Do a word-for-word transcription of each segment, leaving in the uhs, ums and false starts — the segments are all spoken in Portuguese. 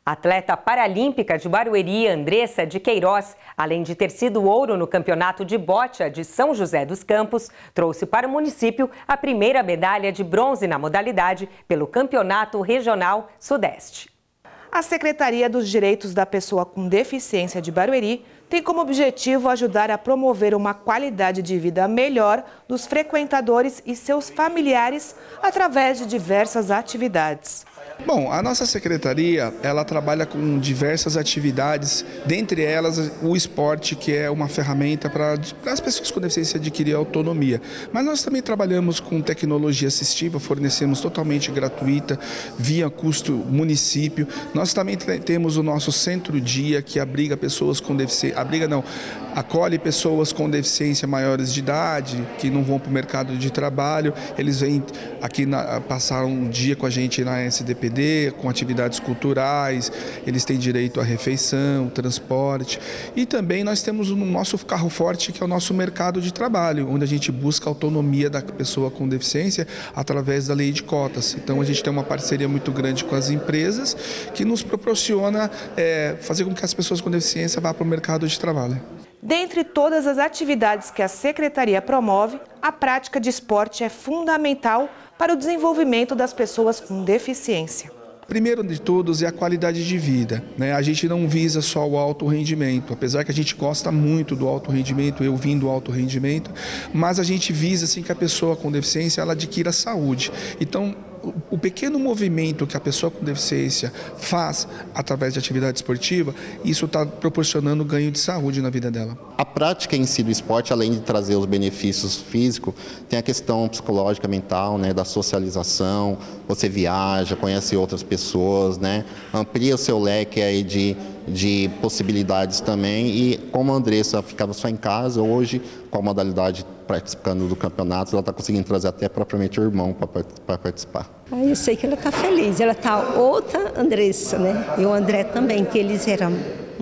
A atleta paralímpica de Barueri, Andressa de Queiroz, além de ter sido ouro no campeonato de bocha de São José dos Campos, trouxe para o município a primeira medalha de bronze na modalidade pelo Campeonato Regional Sudeste. A Secretaria dos Direitos da Pessoa com Deficiência de Barueri tem como objetivo ajudar a promover uma qualidade de vida melhor dos frequentadores e seus familiares através de diversas atividades. Bom, a nossa secretaria, ela trabalha com diversas atividades, dentre elas o esporte, que é uma ferramenta para as pessoas com deficiência adquirir autonomia. Mas nós também trabalhamos com tecnologia assistiva, fornecemos totalmente gratuita, via custo município. Nós também temos o nosso centro-dia, que abriga pessoas com deficiência, abriga não, acolhe pessoas com deficiência maiores de idade, que não vão para o mercado de trabalho. Eles vêm aqui na, passar um dia com a gente na S D P D, com atividades culturais, eles têm direito à refeição, transporte. E também nós temos o nosso carro forte, que é o nosso mercado de trabalho, onde a gente busca a autonomia da pessoa com deficiência através da lei de cotas. Então a gente tem uma parceria muito grande com as empresas, que nos proporciona é, fazer com que as pessoas com deficiência vá para o mercado de trabalho. Dentre todas as atividades que a Secretaria promove, a prática de esporte é fundamental para o desenvolvimento das pessoas com deficiência. Primeiro de todos é a qualidade de vida, né? A gente não visa só o alto rendimento, apesar que a gente gosta muito do alto rendimento, eu vim do alto rendimento, mas a gente visa assim, que a pessoa com deficiência ela adquira saúde. Então, o pequeno movimento que a pessoa com deficiência faz através de atividade esportiva, isso está proporcionando ganho de saúde na vida dela. A prática em si do esporte, além de trazer os benefícios físicos, tem a questão psicológica, mental, né, da socialização. Você viaja, conhece outras pessoas, né, amplia o seu leque aí de, de possibilidades também. E como a Andressa ficava só em casa, hoje, com a modalidade participando do campeonato, ela está conseguindo trazer até propriamente o irmão para participar. Ah, eu sei que ela está feliz, ela está outra Andressa, né? E o André também, que eles eram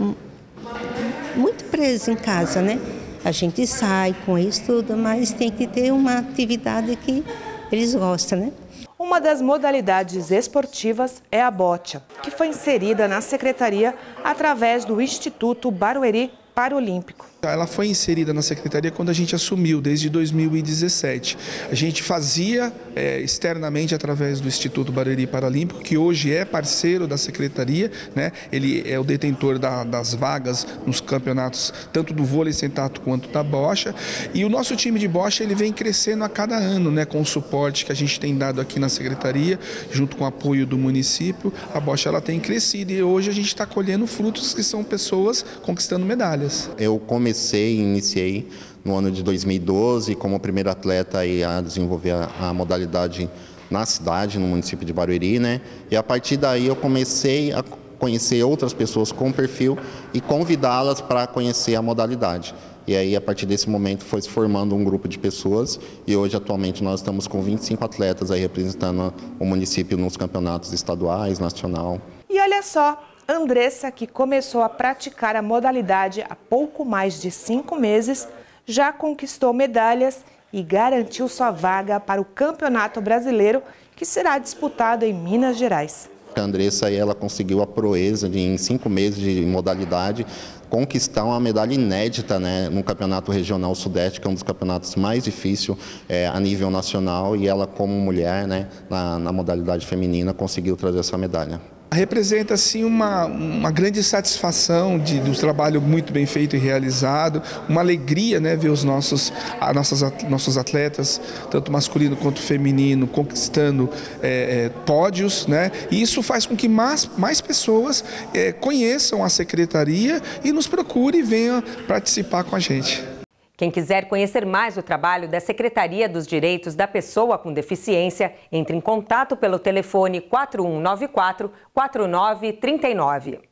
muito presos em casa, né? A gente sai com isso tudo, mas tem que ter uma atividade que eles gostam, né? Uma das modalidades esportivas é a bocha, que foi inserida na Secretaria através do Instituto Barueri Paralímpico. Ela foi inserida na Secretaria quando a gente assumiu, desde dois mil e dezessete. A gente fazia é, externamente através do Instituto Barueri Paralímpico, que hoje é parceiro da Secretaria, né? Ele é o detentor da, das vagas nos campeonatos, tanto do vôlei sentado quanto da bocha. E o nosso time de bocha ele vem crescendo a cada ano, né? Com o suporte que a gente tem dado aqui na Secretaria, junto com o apoio do município. A bocha ela tem crescido e hoje a gente está colhendo frutos que são pessoas conquistando medalhas. Eu comecei Comecei e iniciei no ano de dois mil e doze como primeiro atleta aí a desenvolver a, a modalidade na cidade, no município de Barueri, né? E a partir daí eu comecei a conhecer outras pessoas com perfil e convidá-las para conhecer a modalidade. E aí, a partir desse momento, foi se formando um grupo de pessoas e hoje, atualmente, nós estamos com vinte e cinco atletas aí representando o município nos campeonatos estaduais, nacional. E olha só, Andressa, que começou a praticar a modalidade há pouco mais de cinco meses, já conquistou medalhas e garantiu sua vaga para o Campeonato Brasileiro, que será disputado em Minas Gerais. A Andressa ela conseguiu a proeza de, em cinco meses de modalidade, conquistar uma medalha inédita, né, no Campeonato Regional Sudeste, que é um dos campeonatos mais difíceis é, a nível nacional, e ela, como mulher, né, na, na modalidade feminina, conseguiu trazer essa medalha. Representa assim uma, uma grande satisfação de, do trabalho muito bem feito e realizado, uma alegria, né, ver os nossos, a nossas, nossos atletas, tanto masculino quanto feminino, conquistando é, é, pódios, né, e isso faz com que mais, mais pessoas é, conheçam a Secretaria e nos procurem e venham participar com a gente. Quem quiser conhecer mais o trabalho da Secretaria dos Direitos da Pessoa com Deficiência, entre em contato pelo telefone quatro um nove quatro, quatro nove três nove.